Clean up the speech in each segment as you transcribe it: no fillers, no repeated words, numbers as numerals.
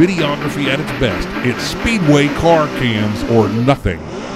Videography at its best. It's Speedway car cams or nothing.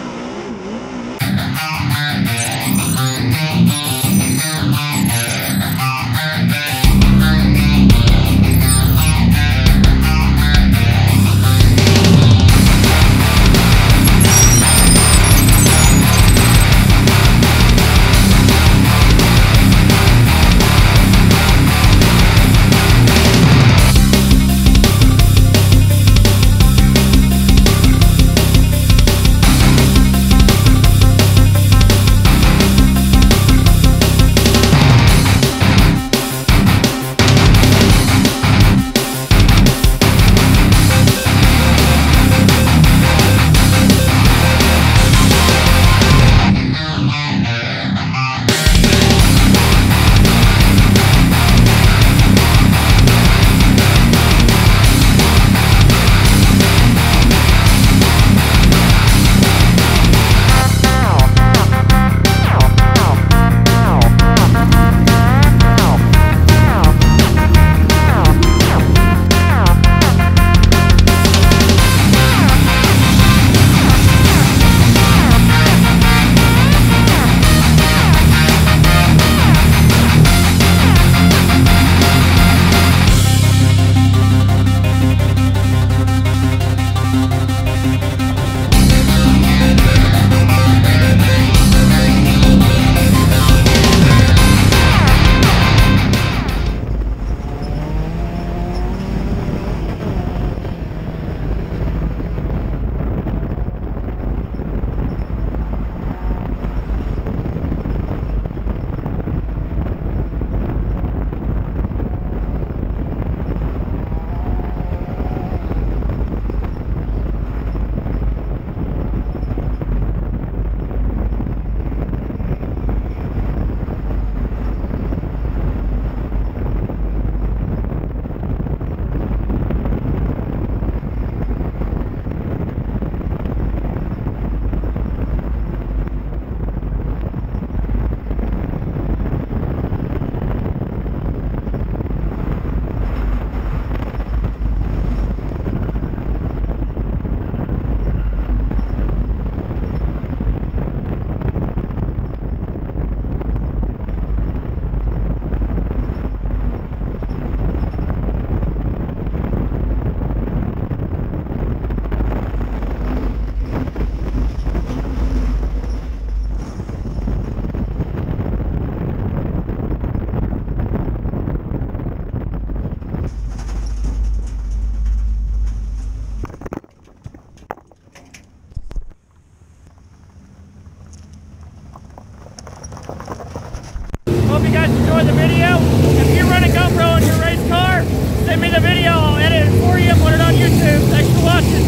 Hope you guys enjoyed the video. If you run a GoPro in your race car, send me the video. I'll edit it for you and put it on YouTube. Thanks for watching.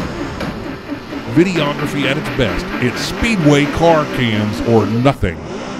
Videography at its best. It's Speedway car cams or nothing.